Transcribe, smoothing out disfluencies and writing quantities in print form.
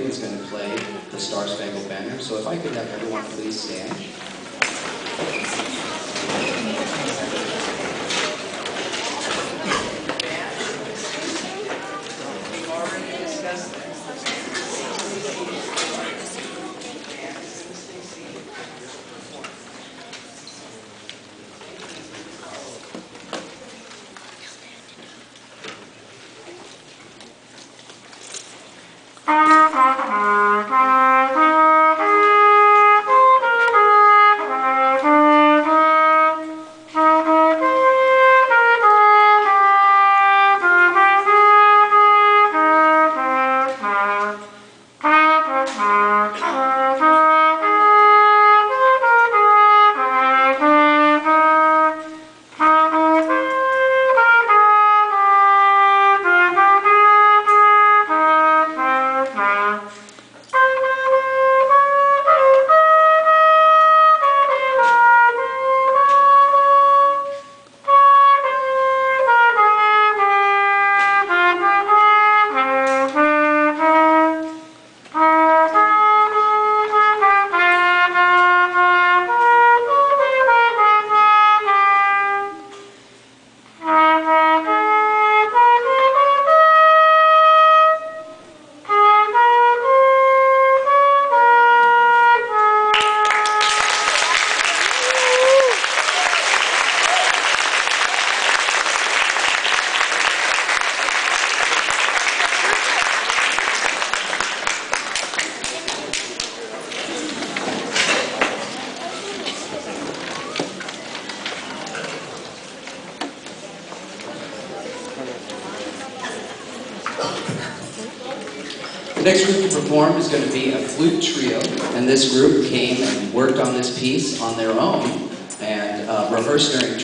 is going to play the Star Spangled Banner. So if I could have everyone please stand. We've already discussed this. The next group to perform is going to be a flute trio, and this group came and worked on this piece on their own and rehearsed during